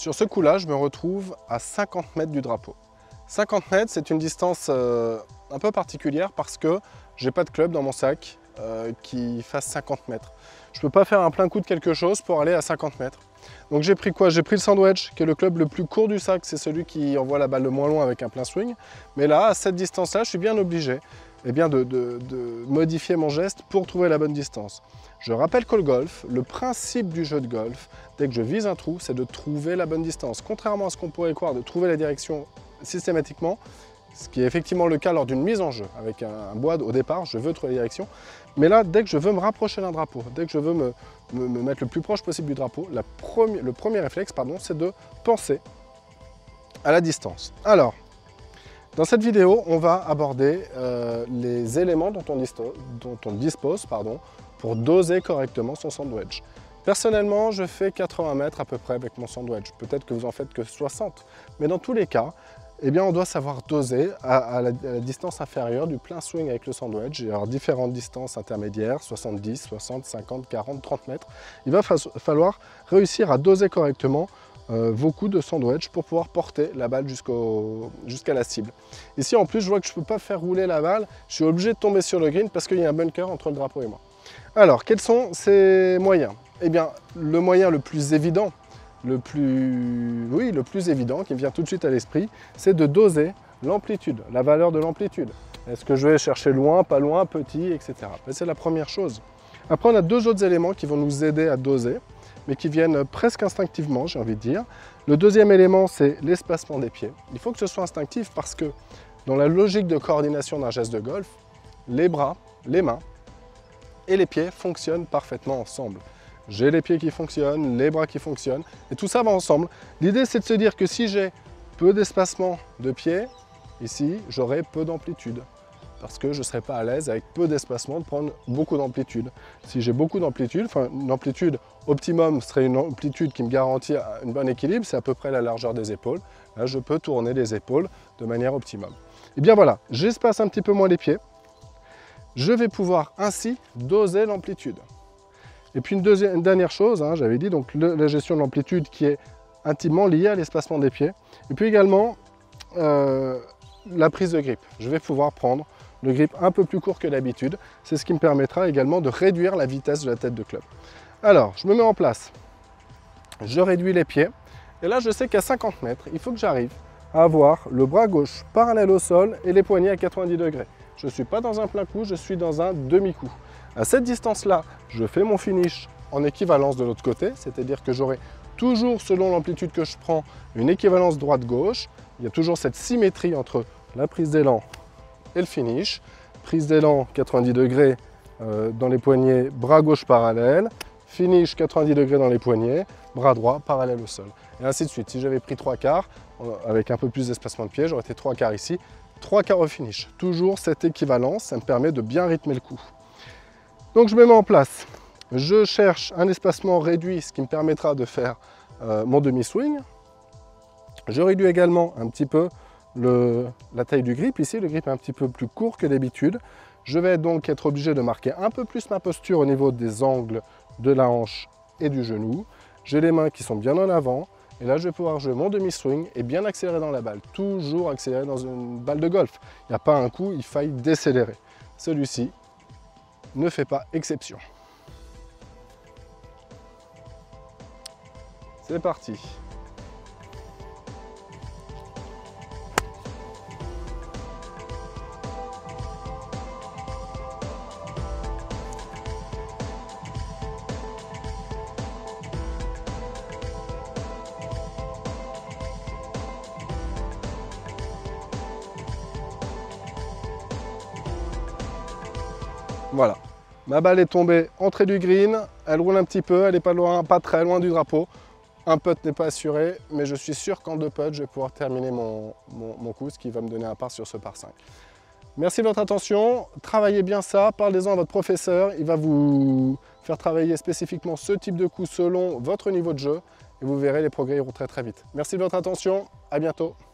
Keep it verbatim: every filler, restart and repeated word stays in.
Sur ce coup-là, je me retrouve à cinquante mètres du drapeau. cinquante mètres, c'est une distance euh, un peu particulière parce que j'ai pas de club dans mon sac euh, qui fasse cinquante mètres. Je peux pas faire un plein coup de quelque chose pour aller à cinquante mètres. Donc j'ai pris quoi? J'ai pris le sandwich, qui est le club le plus court du sac, c'est celui qui envoie la balle le moins loin avec un plein swing. Mais là, à cette distance-là, je suis bien obligé eh bien de, de, de modifier mon geste pour trouver la bonne distance. Je rappelle qu'au golf, le principe du jeu de golf, dès que je vise un trou, c'est de trouver la bonne distance. Contrairement à ce qu'on pourrait croire, de trouver la direction systématiquement, ce qui est effectivement le cas lors d'une mise en jeu. Avec un, un bois au départ, je veux trouver la direction. Mais là, dès que je veux me rapprocher d'un drapeau, dès que je veux me, me, me mettre le plus proche possible du drapeau, la première, le premier réflexe, pardon, c'est de penser à la distance. Alors, dans cette vidéo, on va aborder euh, les éléments dont on, dont on dispose pardon, pour doser correctement son sandwich. Personnellement, je fais quatre-vingts mètres à peu près avec mon sandwich. Peut-être que vous en faites que soixante. Mais dans tous les cas, eh bien, on doit savoir doser à, à, la, à la distance inférieure du plein swing avec le sandwich. Il y aura différentes distances intermédiaires, soixante-dix, soixante, cinquante, quarante, trente mètres. Il va fa falloir réussir à doser correctement euh, vos coups de sandwich pour pouvoir porter la balle jusqu'au, jusqu'à la cible. Ici, en plus, je vois que je ne peux pas faire rouler la balle. Je suis obligé de tomber sur le green parce qu'il y a un bunker entre le drapeau et moi. Alors, quels sont ces moyens? Eh bien, le moyen le plus évident, le plus, oui, le plus évident qui me vient tout de suite à l'esprit, c'est de doser l'amplitude, la valeur de l'amplitude. Est-ce que je vais chercher loin, pas loin, petit, et cetera. C'est la première chose. Après, on a deux autres éléments qui vont nous aider à doser, mais qui viennent presque instinctivement, j'ai envie de dire. Le deuxième élément, c'est l'espacement des pieds. Il faut que ce soit instinctif parce que dans la logique de coordination d'un geste de golf, les bras, les mains et les pieds fonctionnent parfaitement ensemble. J'ai les pieds qui fonctionnent, les bras qui fonctionnent, et tout ça va ensemble. L'idée, c'est de se dire que si j'ai peu d'espacement de pieds, ici, j'aurai peu d'amplitude. Parce que je ne serai pas à l'aise avec peu d'espacement de prendre beaucoup d'amplitude. Si j'ai beaucoup d'amplitude, enfin une amplitude optimum serait une amplitude qui me garantit un bon équilibre, c'est à peu près la largeur des épaules. Là, je peux tourner les épaules de manière optimum. Et bien voilà, j'espace un petit peu moins les pieds. Je vais pouvoir ainsi doser l'amplitude. Et puis une, deuxième, une dernière chose, hein, j'avais dit, donc le, la gestion de l'amplitude qui est intimement liée à l'espacement des pieds. Et puis également euh, la prise de grip. Je vais pouvoir prendre le grip un peu plus court que d'habitude. C'est ce qui me permettra également de réduire la vitesse de la tête de club. Alors, je me mets en place. Je réduis les pieds. Et là, je sais qu'à cinquante mètres, il faut que j'arrive à avoir le bras gauche parallèle au sol et les poignets à quatre-vingt-dix degrés. Je ne suis pas dans un plein coup, je suis dans un demi-coup. À cette distance-là, je fais mon finish en équivalence de l'autre côté, c'est-à-dire que j'aurai toujours, selon l'amplitude que je prends, une équivalence droite-gauche. Il y a toujours cette symétrie entre la prise d'élan et le finish. Prise d'élan quatre-vingt-dix degrés euh, dans les poignets, bras gauche parallèle. Finish quatre-vingt-dix degrés dans les poignets, bras droit parallèle au sol. Et ainsi de suite. Si j'avais pris trois quarts, euh, avec un peu plus d'espacement de pied, j'aurais été trois quarts ici. Trois quarts au finish. Toujours cette équivalence, ça me permet de bien rythmer le coup. Donc je me mets en place. Je cherche un espacement réduit, ce qui me permettra de faire euh, mon demi-swing. Je réduis également un petit peu le, la taille du grip. Ici, le grip est un petit peu plus court que d'habitude. Je vais donc être obligé de marquer un peu plus ma posture au niveau des angles de la hanche et du genou. J'ai les mains qui sont bien en avant. Et là, je vais pouvoir jouer mon demi-swing et bien accélérer dans la balle. Toujours accélérer dans une balle de golf. Il n'y a pas un coup, il faille décélérer. Celui-ci ne fait pas exception. C'est parti. Voilà, ma balle est tombée entrée du green, elle roule un petit peu, elle n'est pas loin, pas très loin du drapeau. Un putt n'est pas assuré, mais je suis sûr qu'en deux putts, je vais pouvoir terminer mon, mon, mon coup, ce qui va me donner un par sur ce par cinq. Merci de votre attention, travaillez bien ça, parlez-en à votre professeur, il va vous faire travailler spécifiquement ce type de coup selon votre niveau de jeu et vous verrez, les progrès iront très très vite. Merci de votre attention, à bientôt.